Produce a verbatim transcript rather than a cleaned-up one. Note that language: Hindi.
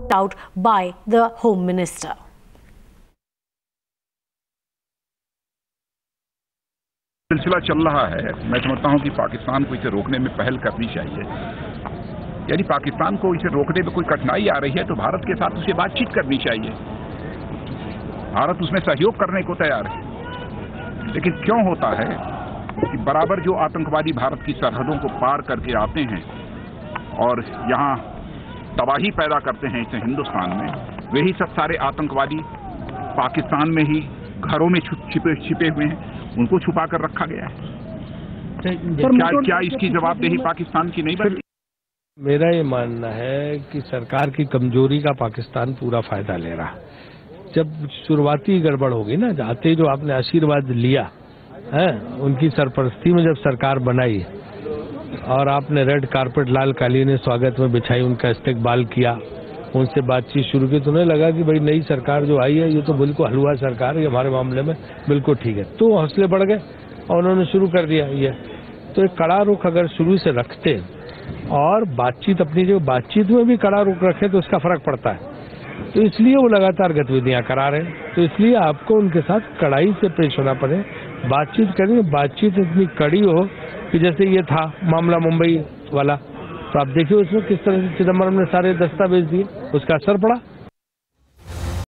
out by the Home Minister. सिलसिला चल रहा है। मैं समझता हूं कि पाकिस्तान को इसे रोकने में पहल करनी चाहिए। यदि पाकिस्तान को इसे रोकने में कोई कठिनाई आ रही है तो भारत के साथ उसे बातचीत करनी चाहिए। भारत उसमें सहयोग करने को तैयार है, लेकिन क्यों होता है कि बराबर जो आतंकवादी भारत की सरहदों को पार करके आते हैं और यहाँ तबाही पैदा करते हैं इसे हिंदुस्तान में, वही सब सारे आतंकवादी पाकिस्तान में ही घरों में छिपे छिपे हुए हैं, उनको छुपा कर रखा गया है। क्या क्या इसकी जवाबदेही पाकिस्तान की नहीं बनती? मेरा ये मानना है कि सरकार की कमजोरी का पाकिस्तान पूरा फायदा ले रहा। जब शुरुआती गड़बड़ होगी ना, आते जो आपने आशीर्वाद लिया है, उनकी सरपरस्ती में जब सरकार बनाई और आपने रेड कारपेट लाल कालीन स्वागत में बिछाई, उनका इस्तकबाल किया, उनसे बातचीत शुरू की, तो उन्हें लगा कि भाई नई सरकार जो आई है ये तो बिल्कुल हलवा सरकार है, हमारे मामले में बिल्कुल ठीक है। तो हौसले बढ़ गए और उन्होंने शुरू कर दिया ये। तो एक कड़ा रुख अगर शुरू से रखते और बातचीत अपनी जो बातचीत में भी कड़ा रुख रखे तो उसका फर्क पड़ता है। तो इसलिए वो लगातार गतिविधियां करा रहे हैं। तो इसलिए आपको उनके साथ कड़ाई से पेश होना पड़े, बातचीत करें। बातचीत इतनी कड़ी हो कि जैसे ये था मामला मुंबई वाला, तो आप देखिए उसमें किस तरह से चिदम्बरम ने सारे दस्तावेज दिए, उसका असर पड़ा।